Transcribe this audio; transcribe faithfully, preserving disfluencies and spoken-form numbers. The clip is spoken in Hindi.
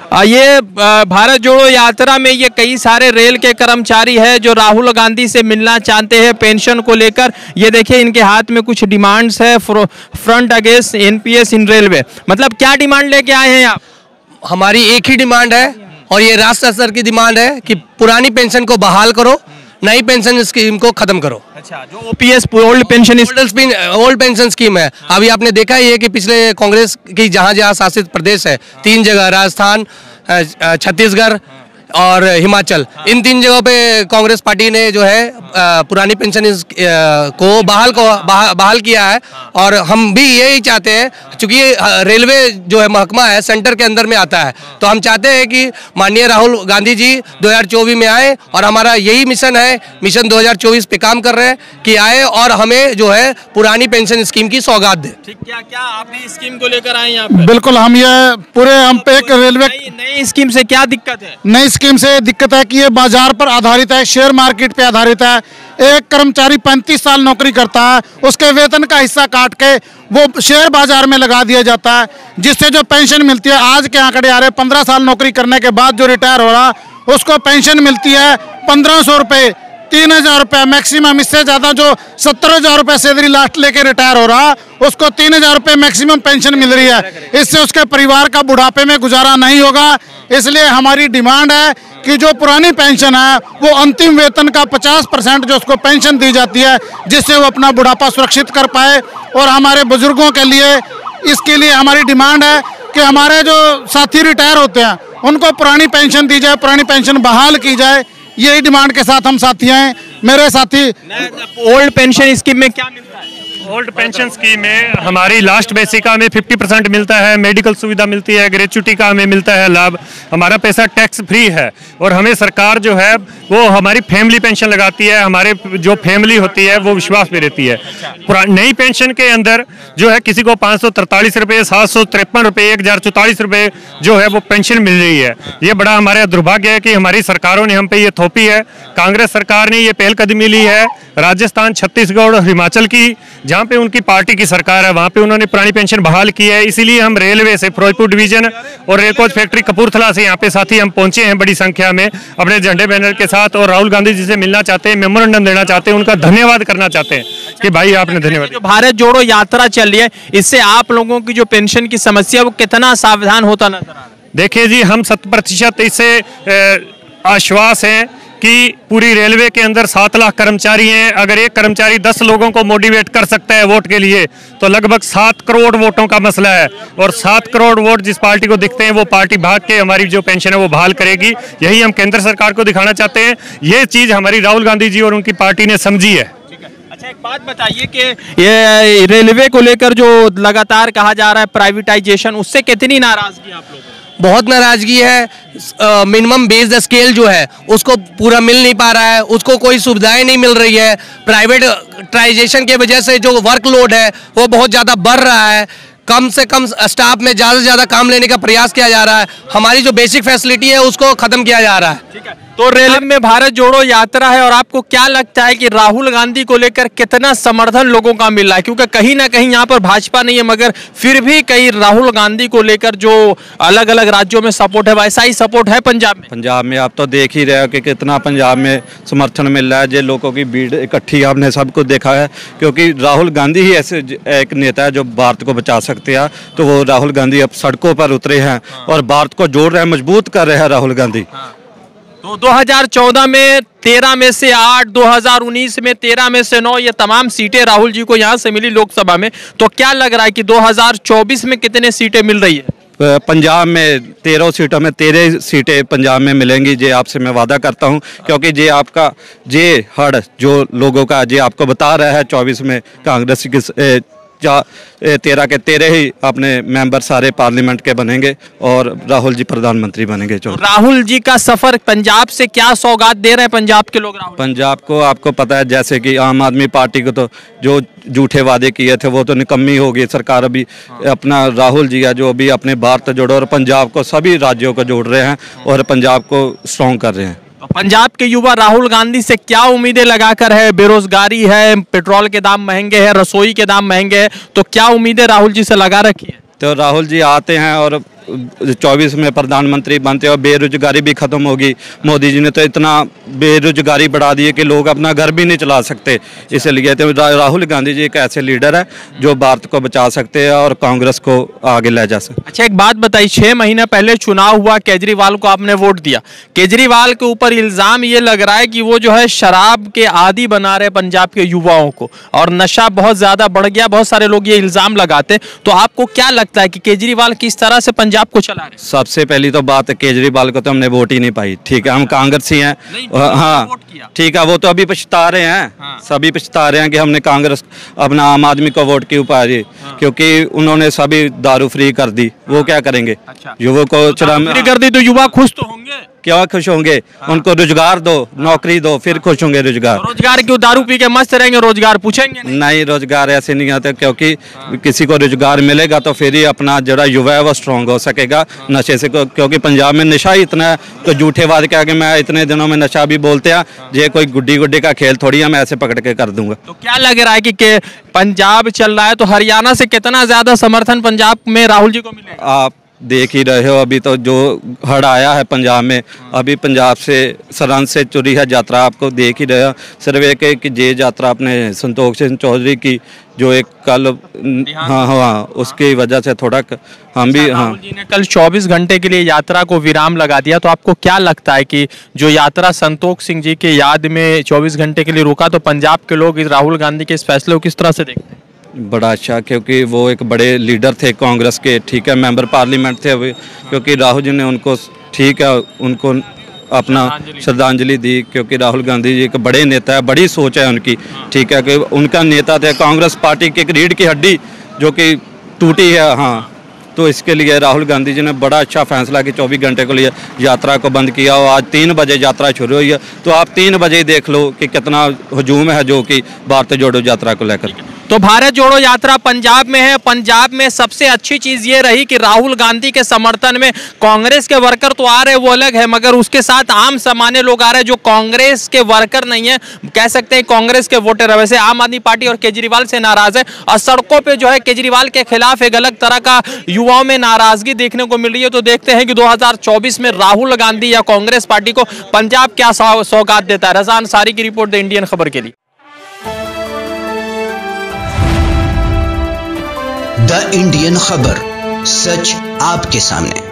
ये भारत जोड़ो यात्रा में ये कई सारे रेल के कर्मचारी हैं जो राहुल गांधी से मिलना चाहते हैं पेंशन को लेकर। ये देखिए इनके हाथ में कुछ डिमांड्स है, front against NPS in railway. मतलब क्या डिमांड लेके आए हैं आप? हमारी एक ही डिमांड है और ये राष्ट्र स्तर की डिमांड है कि पुरानी पेंशन को बहाल करो, नई पेंशन स्कीम को खत्म करो। अच्छा, जो OPS old pension old pension scheme है, अभी आपने देखा ही है कि पिछले कांग्रेस की जहां जहां शासित प्रदेश है, तीन जगह राजस्थान, छत्तीसगढ़ और हिमाचल, इन तीन जगहों पे कांग्रेस पार्टी ने जो है पुरानी पेंशन को बहाल को बहाल किया है। और हम भी यही चाहते हैं, क्योंकि रेलवे जो है महकमा है सेंटर के अंदर में आता है, तो हम चाहते हैं कि माननीय राहुल गांधी जी दो हज़ार चौबीस में आए और हमारा यही मिशन है, मिशन दो हज़ार चौबीस पे काम कर रहे हैं कि आए और हमें जो है पुरानी पेंशन स्कीम की सौगात दे। ठीक, क्या क्या आप भी स्कीम को लेकर आए यहाँ पे? बिल्कुल, हम ये पूरे हम पे एक रेलवे नई स्कीम से क्या दिक्कत है? नई स्कीम से दिक्कत है कि ये बाजार पर आधारित है, शेयर मार्केट पे आधारित है। एक कर्मचारी पैंतीस साल नौकरी करता है, उसके वेतन का हिस्सा काट के वो शेयर बाजार में लगा दिया जाता है, जिससे जो पेंशन मिलती है, आज के आंकड़े आ रहे, पंद्रह साल नौकरी करने के बाद जो रिटायर हो रहा उसको पेंशन मिलती है पंद्रह सौ रुपये, तीन हजार रुपये मैक्सिमम। इससे ज़्यादा जो सत्तर हजार रुपये सैलरी लास्ट लेके रिटायर हो रहा उसको तीन हजार रुपये मैक्सिमम पेंशन मिल रही है। इससे उसके परिवार का बुढ़ापे में गुजारा नहीं होगा। इसलिए हमारी डिमांड है कि जो पुरानी पेंशन है वो अंतिम वेतन का पचास परसेंट जो उसको पेंशन दी जाती है, जिससे वो अपना बुढ़ापा सुरक्षित कर पाए। और हमारे बुजुर्गों के लिए इसके लिए हमारी डिमांड है कि हमारे जो साथी रिटायर होते हैं उनको पुरानी पेंशन दी जाए, पुरानी पेंशन बहाल की जाए। यही डिमांड के साथ हम साथी हैं। मेरे साथी ओल्ड पेंशन स्कीम में क्या मिलता है? ओल्ड पेंशन स्कीम में हमारी लास्ट बेसिका में पचास परसेंट मिलता है, मेडिकल सुविधा मिलती है, ग्रेचुटी का हमें मिलता है लाभ, हमारा पैसा टैक्स फ्री है। और हमें सरकार जो है वो हमारी फैमिली पेंशन लगाती है, हमारे जो फैमिली होती है वो विश्वास में रहती है। नई पेंशन के अंदर जो है किसी को पाँच सौ तरतालीस रुपये, सात सौ तिरपन रुपये, एक हज़ार चौतालीस रुपये जो है वो पेंशन मिल रही है। ये बड़ा हमारा दुर्भाग्य है कि हमारी सरकारों ने हम पे ये थोपी है। कांग्रेस सरकार ने ये पहलकदमी ली है, राजस्थान, छत्तीसगढ़ और हिमाचल की, जहाँ पे उनकी पार्टी की सरकार है, वहाँ पे उन्होंने पुरानी पेंशन बहाल की है। इसीलिए हम रेलवे से फिरोजपुर डिवीजन और रेलकोच फैक्ट्री कपूरथला से यहाँ पे साथी हम पहुंचे हैं बड़ी संख्या में अपने झंडे बैनर के साथ, और राहुल गांधी जी से मिलना चाहते हैं, मेमोरेंडम देना चाहते हैं, उनका धन्यवाद करना चाहते हैं कि भाई आपने धन्यवाद। जो भारत जोड़ो यात्रा चल रही है, इससे आप लोगों की जो पेंशन की समस्या वो कितना सावधान होता नजर आ रहा है? देखिए जी, हम शत प्रतिशत इससे आश्वास हैं कि पूरी रेलवे के अंदर सात लाख कर्मचारी हैं। अगर एक कर्मचारी दस लोगों को मोटिवेट कर सकता है वोट के लिए, तो लगभग सात करोड़ वोटों का मसला है। और सात करोड़ वोट जिस पार्टी को दिखते हैं वो पार्टी भाग के हमारी जो पेंशन है वो बहाल करेगी। यही हम केंद्र सरकार को दिखाना चाहते हैं। ये चीज़ हमारी राहुल गांधी जी और उनकी पार्टी ने समझी है। अच्छा, एक बात बताइए कि ये रेलवे को लेकर जो लगातार कहा जा रहा है प्राइवेटाइजेशन, उससे कितनी नाराजगी आप लोगों को? बहुत नाराजगी है। मिनिमम बेस द स्केल जो है उसको पूरा मिल नहीं पा रहा है, उसको कोई सुविधाएं नहीं मिल रही है। प्राइवेटाइजेशन के वजह से जो वर्कलोड है वो बहुत ज़्यादा बढ़ रहा है। कम से कम स्टाफ में ज़्यादा से ज़्यादा काम लेने का प्रयास किया जा रहा है। हमारी जो बेसिक फैसिलिटी है उसको ख़त्म किया जा रहा है। ठीक है, तो रेलवे में भारत जोड़ो यात्रा है और आपको क्या लगता है कि राहुल गांधी को लेकर कितना समर्थन लोगों का मिल रहा है? क्योंकि कहीं ना कहीं यहाँ पर भाजपा नहीं है, मगर फिर भी कई राहुल गांधी को लेकर जो अलग अलग राज्यों में सपोर्ट है, वैसा ही सपोर्ट है पंजाब में। पंजाब में आप तो देख ही रहे हो कि कितना पंजाब में समर्थन मिल रहा है। जो लोगों की भीड़ इकट्ठी आपने सब कुछ देखा है, क्योंकि राहुल गांधी ही ऐसे एक नेता है जो भारत को बचा सकते हैं। तो वो राहुल गांधी अब सड़कों पर उतरे हैं और भारत को जोड़ रहे हैं, मजबूत कर रहे हैं राहुल गांधी। तो दो हज़ार चौदह में तेरह में से आठ, दो हज़ार उन्नीस में तेरह में से नौ, ये तमाम सीटें राहुल जी को यहाँ से मिली लोकसभा में। तो क्या लग रहा है कि दो हज़ार चौबीस में कितने सीटें मिल रही है? पंजाब में तेरह सीटों में तेरह सीटें पंजाब में मिलेंगी, जे आपसे मैं वादा करता हूं। क्योंकि जे आपका जे हड़ जो लोगों का जे आपको बता रहा है, चौबीस में कांग्रेस की तेरह के तेरह ही अपने मेंबर सारे पार्लियामेंट के बनेंगे और राहुल जी प्रधानमंत्री बनेंगे। जो राहुल जी का सफर पंजाब से क्या सौगात दे रहे हैं पंजाब के लोग? राहुल पंजाब को आपको पता है, जैसे कि आम आदमी पार्टी को तो जो झूठे वादे किए थे वो तो निकम्मी हो गई सरकार। अभी अपना राहुल जी है जो अभी अपने भारत जोड़ो और पंजाब को सभी राज्यों को जोड़ रहे हैं और पंजाब को स्ट्रॉन्ग कर रहे हैं। तो पंजाब के युवा राहुल गांधी से क्या उम्मीदें लगाकर है? बेरोजगारी है, पेट्रोल के दाम महंगे हैं, रसोई के दाम महंगे हैं, तो क्या उम्मीदें राहुल जी से लगा रखी है? तो राहुल जी आते हैं और चौबीस में प्रधानमंत्री बनते और बेरोजगारी भी ख़त्म होगी। मोदी जी ने तो इतना बेरोजगारी बढ़ा दी है कि लोग अपना घर भी नहीं चला सकते। इसलिए तो राहुल गांधी जी एक ऐसे लीडर है जो भारत को बचा सकते हैं और कांग्रेस को आगे ले जा सकते। अच्छा, एक बात बताइए, छह महीने पहले चुनाव हुआ, केजरीवाल को आपने वोट दिया। केजरीवाल के ऊपर इल्जाम ये लग रहा है कि वो जो है शराब के आदी बना रहे पंजाब के युवाओं को और नशा बहुत ज्यादा बढ़ गया। बहुत सारे लोग ये इल्जाम लगाते, तो आपको क्या लगता है कि केजरीवाल किस तरह से पंजाब को चला रहे? सबसे पहली तो बात है, केजरीवाल को तो हमने वोट ही नहीं पाई। ठीक है, हम कांग्रेसी हैं। हाँ ठीक है, वो तो अभी पछता रहे हैं। हाँ। सभी पछता रहे हैं कि हमने कांग्रेस अपना आम आदमी को वोट क्यों पाई। हाँ। क्योंकि उन्होंने सभी दारू फ्री कर दी। हाँ। वो क्या करेंगे? अच्छा। युवा को चुरा फ्री कर दी तो युवा खुश तो होंगे? क्या खुश होंगे? हाँ। उनको रोजगार दो, नौकरी दो, फिर खुश होंगे। रोजगार रोजगार क्यों? दारू पी के मस्त रहेंगे, रोजगार पूछेंगे नहीं? नहीं, रोजगार ऐसे नहीं आते, क्योंकि हाँ। किसी को रोजगार मिलेगा तो फिर ही अपना जरा युवा है वो स्ट्रॉन्ग हो सकेगा। हाँ। नशे से, क्योंकि पंजाब में नशा ही इतना है तो झूठे वाद के आगे मैं इतने दिनों में नशा भी बोलते हैं। हाँ। ये कोई गुड्डी गुड्डी का खेल थोड़ी है, मैं ऐसे पकड़ के कर दूंगा। तो क्या लग रहा है कि, कि पंजाब चल रहा है तो हरियाणा से कितना ज्यादा समर्थन पंजाब में राहुल जी को मिलेगा? आप देख ही रहे हो, अभी तो जो हड़ आया है पंजाब में, अभी पंजाब से सरहद से चुरी है यात्रा, आपको देख ही रहे हो। सिर्फ एक एक जे यात्रा अपने संतोष सिंह चौधरी की जो एक कल हाँ हाँ उसकी वजह से थोड़ा हम भी हाँ। राहुल जी ने कल चौबीस घंटे के लिए यात्रा को विराम लगा दिया, तो आपको क्या लगता है कि जो यात्रा संतोष सिंह जी के याद में चौबीस घंटे के लिए रुका, तो पंजाब के लोग इस राहुल गांधी के इस फैसले को किस तरह से देखते हैं? बड़ा अच्छा, क्योंकि वो एक बड़े लीडर थे कांग्रेस के। ठीक है, मेंबर पार्लियामेंट थे अभी, क्योंकि राहुल जी ने उनको ठीक है उनको अपना श्रद्धांजलि दी, क्योंकि राहुल गांधी जी एक बड़े नेता है, बड़ी सोच है उनकी। ठीक है, कि उनका नेता थे कांग्रेस पार्टी की एक रीढ़ की हड्डी जो कि टूटी है। हाँ, तो इसके लिए राहुल गांधी जी ने बड़ा अच्छा फैसला कि चौबीस घंटे के लिए यात्रा को बंद किया और आज तीन बजे यात्रा शुरू हुई है। तो आप तीन बजे देख लो कि कितना हजूम है जो कि भारत जोड़ो यात्रा को लेकर। तो भारत जोड़ो यात्रा पंजाब में है। पंजाब में सबसे अच्छी चीज ये रही कि राहुल गांधी के समर्थन में कांग्रेस के वर्कर तो आ रहे, वो अलग है, मगर उसके साथ आम सामान्य लोग आ रहे हैं जो कांग्रेस के वर्कर नहीं है, कह सकते हैं कांग्रेस के वोटर है। वैसे आम आदमी पार्टी और केजरीवाल से नाराज है और सड़कों पे जो है केजरीवाल के खिलाफ एक अलग तरह का युवाओं में नाराजगी देखने को मिल रही है। तो देखते हैं कि दो हजार चौबीस में राहुल गांधी या कांग्रेस पार्टी को पंजाब क्या सौगात देता है। रज़ा अंसारी की रिपोर्ट, द इंडियन खबर के लिए। द इंडियन खबर, सच आपके सामने।